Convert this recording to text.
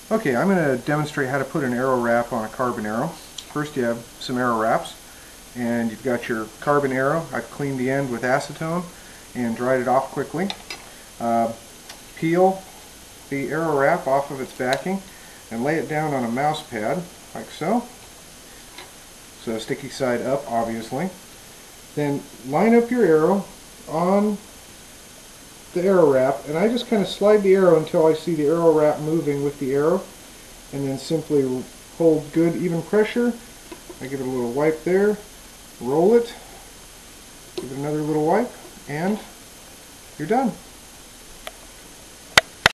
Okay, I'm going to demonstrate how to put an arrow wrap on a carbon arrow. First you have some arrow wraps, and you've got your carbon arrow. I've cleaned the end with acetone and dried it off quickly. Peel the arrow wrap off of its backing and lay it down on a mouse pad, like so. So sticky side up, obviously. Then line up your arrow on the arrow wrap, and I just kind of slide the arrow until I see the arrow wrap moving with the arrow, and then simply hold good even pressure. I give it a little wipe there, roll it, give it another little wipe, and you're done.